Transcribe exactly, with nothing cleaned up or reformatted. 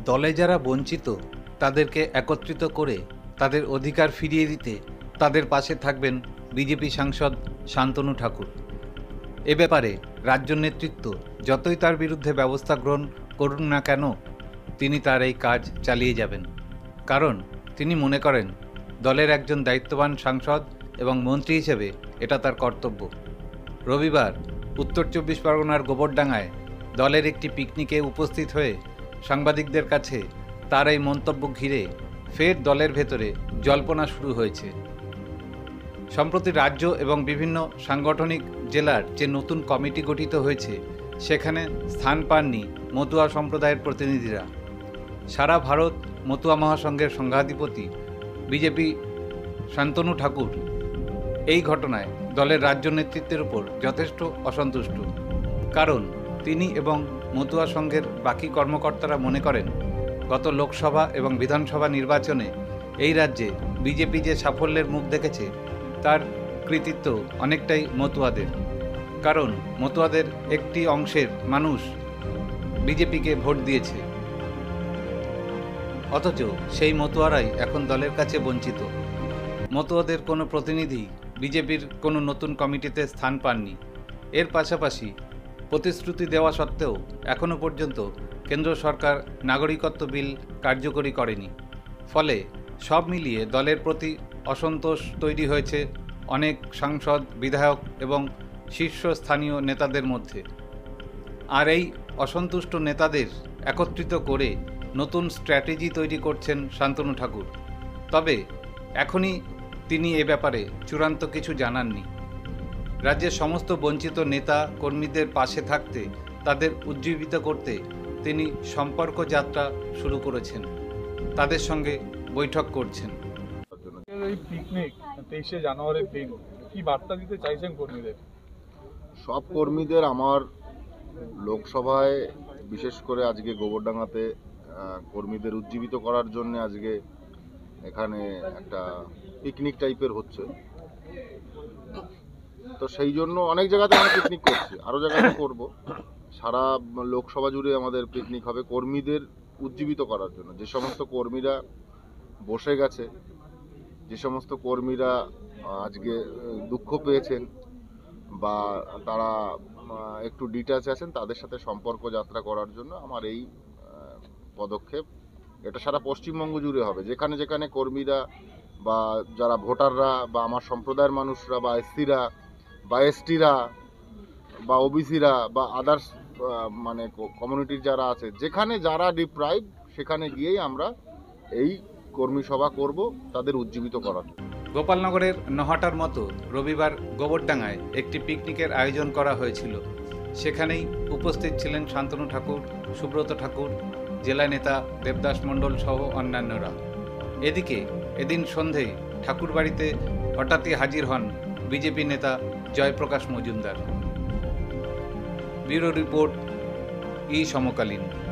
দলে যারা বঞ্চিত তাদেরকে একত্রিত করে তাদের অধিকার ফিরিয়ে দিতে তাদের পাশে থাকবেন বিজেপি সাংসদ শান্তনু ঠাকুর। এ ব্যাপারে রাজ্য নেতৃত্ব যতই তার বিরুদ্ধে ব্যবস্থা গ্রহণ করুন না কেন, তিনি তার এই কাজ চালিয়ে যাবেন। কারণ তিনি মনে করেন দলের একজন দায়িত্ববান সাংসদ এবং মন্ত্রী হিসেবে এটা তার কর্তব্য। রবিবার উত্তর চব্বিশ পরগনার গোবরডাঙ্গায় দলের একটি পিকনিকে উপস্থিত হয়ে সাংবাদিকদের কাছে তার এই মন্তব্য ঘিরে ফের দলের ভেতরে জল্পনা শুরু হয়েছে। সম্প্রতি রাজ্য এবং বিভিন্ন সাংগঠনিক জেলার যে নতুন কমিটি গঠিত হয়েছে সেখানে স্থান পাননি মতুয়া সম্প্রদায়ের প্রতিনিধিরা। সারা ভারত মতুয়া মহাসংঘের সংঘাধিপতি বিজেপি শান্তনু ঠাকুর এই ঘটনায় দলের রাজ্য নেতৃত্বের উপর যথেষ্ট অসন্তুষ্ট। কারণ তিনি এবং মতুয়া সংঘের বাকি কর্মকর্তারা মনে করেন গত লোকসভা এবং বিধানসভা নির্বাচনে এই রাজ্যে বিজেপি যে সাফল্যের মুখ দেখেছে তার কৃতিত্ব অনেকটাই মতুয়াদের। কারণ মতুয়াদের একটি অংশের মানুষ বিজেপিকে ভোট দিয়েছে, অথচ সেই মতুয়ারাই এখন দলের কাছে বঞ্চিত। মতুয়াদের কোনো প্রতিনিধি বিজেপির কোনো নতুন কমিটিতে স্থান পাননি। এর পাশাপাশি প্রতিশ্রুতি দেওয়া সত্ত্বেও এখনও পর্যন্ত কেন্দ্র সরকার নাগরিকত্ব বিল কার্যকরী করেনি। ফলে সব মিলিয়ে দলের প্রতি অসন্তোষ তৈরি হয়েছে অনেক সাংসদ, বিধায়ক এবং শীর্ষস্থানীয় নেতাদের মধ্যে। আর এই অসন্তুষ্ট নেতাদের একত্রিত করে নতুন স্ট্র্যাটেজি তৈরি করছেন শান্তনু ঠাকুর। তবে এখনই তিনি এ ব্যাপারে চূড়ান্ত কিছু জানাননি। রাজ্যের সমস্ত বঞ্চিত নেতা কর্মীদের পাশে থাকতে, তাদের উজ্জীবিত করতে তিনি সম্পর্ক যাত্রা শুরু করেছেন, তাদের সঙ্গে বৈঠক করছেন। এই পিকনিক তেইশে জানুয়ারির দিন কি বার্তা দিতে চাইছেন কর্মীদের? সব কর্মীদের আমার লোকসভায় বিশেষ করে আজকে গোবরডাঙ্গাতে কর্মীদের উজ্জীবিত করার জন্য আজকে এখানে একটা পিকনিক টাইপের হচ্ছে। তো সেই জন্য অনেক জায়গাতে আমরা পিকনিক করছি, আরও জায়গাতে করব। সারা লোকসভা জুড়ে আমাদের পিকনিক হবে কর্মীদের উজ্জীবিত করার জন্য। যে সমস্ত কর্মীরা বসে গেছে, যে সমস্ত কর্মীরা আজকে দুঃখ পেয়েছেন বা তারা একটু ডিটাচ আছেন, তাদের সাথে সম্পর্ক যাত্রা করার জন্য আমার এই পদক্ষেপ। এটা সারা পশ্চিমবঙ্গ জুড়ে হবে। যেখানে যেখানে কর্মীরা বা যারা ভোটাররা বা আমার সম্প্রদায়ের মানুষরা বা এসসিরা বা এসটিরা বা ওবিসিরা বা আদার্স মানে কমিউনিটির যারা আছে, যেখানে যারা ডিপ্রাইভ, সেখানে গিয়েই আমরা এই কর্মী সভা করব তাদের উজ্জীবিত করার। গোপালনগরের নহাটার মতো রবিবার গোবরডাঙ্গায় একটি পিকনিকের আয়োজন করা হয়েছিল। সেখানেই উপস্থিত ছিলেন শান্তনু ঠাকুর, সুব্রত ঠাকুর, জেলা নেতা দেবদাস মণ্ডল সহ অন্যান্যরা। এদিকে এদিন সন্ধেয় ঠাকুর বাড়িতে হঠাৎই হাজির হন বিজেপি নেতা Jayprakash Majumdar. Bureau report, E সমকালীন।